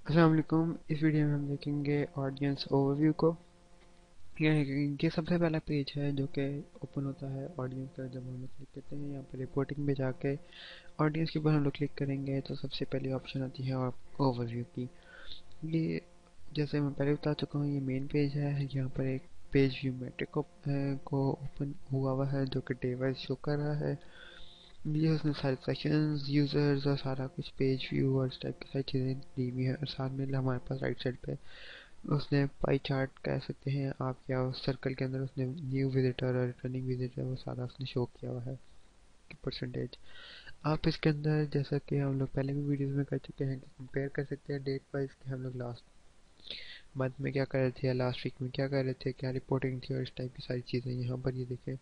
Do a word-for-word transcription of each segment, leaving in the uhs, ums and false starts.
अस्सलाम वालेकुम। इस वीडियो में हम देखेंगे ऑडियंस ओवरव्यू को। ये ये सबसे पहला पेज है जो कि ओपन होता है ऑडियंस का। जब हम लोग क्लिक करते हैं यहाँ पर रिपोर्टिंग में जाके ऑडियंस के ऊपर हम लोग क्लिक करेंगे तो सबसे पहली ऑप्शन आती है ओवरव्यू की। ये जैसे मैं पहले बता चुका हूँ, ये मेन पेज है। यहाँ पर एक पेज व्यू मैट्रिक को, को ओपन हुआ हुआ है जो कि डे वाइज शो कर रहा है। ये उसने सारे सेक्शंस, यूजर्स और सारा कुछ पेज व्यू और इस टाइप की सारी चीज़ें दी हुई है। और साथ में हमारे पास राइट साइड पे उसने पाई चार्ट कह सकते हैं आप, या उस सर्कल के अंदर उसने न्यू विजिटर और रिटर्निंग विजिटर वो सारा उसने शो किया हुआ है कि परसेंटेज। आप इसके अंदर जैसा कि हम लोग पहले भी वीडियोस में कर चुके हैं कि कंपेयर कर सकते हैं डेट वाइज कि हम लोग लास्ट मंथ में क्या कर रहे थे या लास्ट वीक में क्या कर रहे थे, क्या रिपोर्टिंग थी और इस टाइप की सारी चीज़ें यहाँ पर ये देखें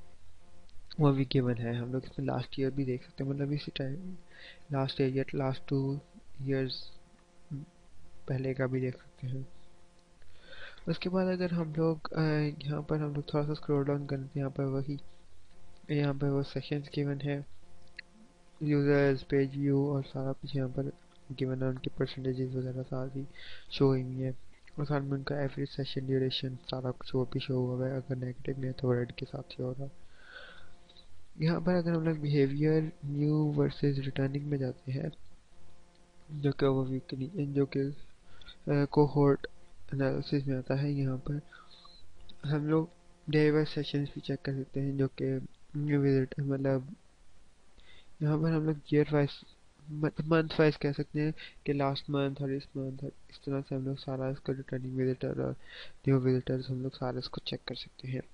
वो भी गिवन है। हम लोग इसमें लास्ट ईयर भी देख सकते हैं, मतलब इसी टाइम लास्ट ईयर या लास्ट टू ईयर्स पहले का भी देख सकते हैं। उसके बाद अगर हम लोग अ, यहाँ पर हम लोग थोड़ा सा स्क्रॉल डाउन करते हैं, यहाँ पर वही यहाँ पर वो सेक्शंस गिवन है, यूजर्स, पेज व्यू और सारा कुछ यहाँ पर गिवन है। उनकी परसेंटेजेस वगैरह सारी शो हुई है और साथ में उनका एवरेज सेशन ड्यूरेशन सारा कुछ वो भी शो हुआ है। अगर नेगेटिव में है तो रेड के साथ ही हो रहा है। यहाँ पर अगर हम लोग बिहेवियर न्यू वर्सेस रिटर्निंग में जाते हैं जो कि ओवरव्यू के नीचे जो कि कोहोर्ट एनालिसिस में आता है, यहाँ पर हम लोग डे वाइज सेशंस भी चेक कर सकते हैं जो कि न्यू विजिट मतलब यहाँ पर हम लोग ईयर वाइज मंथ वाइज कह सकते हैं कि लास्ट मंथ और इस मंथ, इस तरह से हम लोग सारा इसका रिटर्निंग विजिटर और न्यू विजिटर्स हम लोग सारा इसको चेक कर सकते हैं।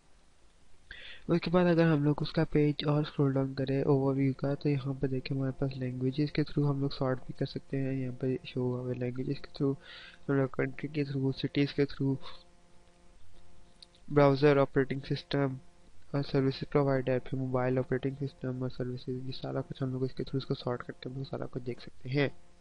उसके बाद अगर हम लोग उसका पेज और स्क्रॉल डाउन करें ओवरव्यू का तो यहाँ पर देखें हमारे पास लैंग्वेजेस के थ्रू हम लोग सॉर्ट भी कर सकते हैं। यहाँ पर शो हुआ है लैंग्वेजेस के थ्रू, हम लोग कंट्री के थ्रू, सिटीज़ के थ्रू, ब्राउज़र, ऑपरेटिंग सिस्टम और सर्विसेज प्रोवाइडर, फिर मोबाइल ऑपरेटिंग सिस्टम और सर्विसेज, ये सारा कुछ हम लोग इसके थ्रू इसको सॉर्ट करके हम लोग सारा कुछ देख सकते हैं।